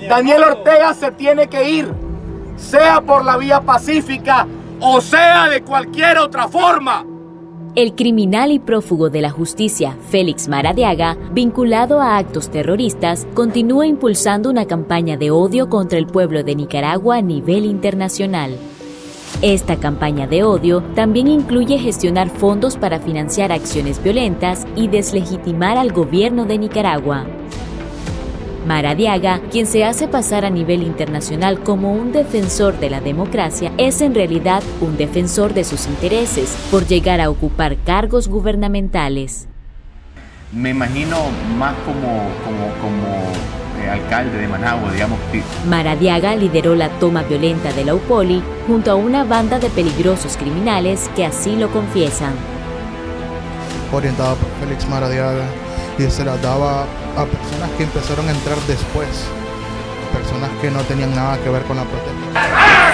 Daniel Ortega se tiene que ir, sea por la vía pacífica o sea de cualquier otra forma. El criminal y prófugo de la justicia, Félix Maradiaga, vinculado a actos terroristas, continúa impulsando una campaña de odio contra el pueblo de Nicaragua a nivel internacional. Esta campaña de odio también incluye gestionar fondos para financiar acciones violentas y deslegitimar al gobierno de Nicaragua. Maradiaga, quien se hace pasar a nivel internacional como un defensor de la democracia, es en realidad un defensor de sus intereses por llegar a ocupar cargos gubernamentales. Me imagino más como alcalde de Managua, digamos. Maradiaga lideró la toma violenta de la UPOLI junto a una banda de peligrosos criminales que así lo confiesan. Orientada por Félix Maradiaga y se la daba a personas que empezaron a entrar después, personas que no tenían nada que ver con la protesta.